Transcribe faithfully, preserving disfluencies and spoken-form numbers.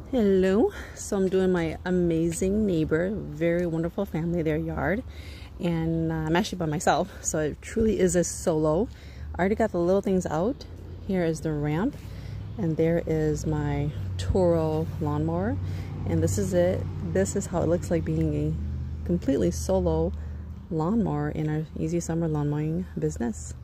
Hello. So I'm doing my amazing neighbor, very wonderful family, their yard, and uh, I'm actually by myself, so it truly is a solo. I already got the little things out. Here is the ramp, and there is my Toro lawnmower, and this is it. This is how it looks like being a completely solo lawnmower in our easy summer lawn mowing business.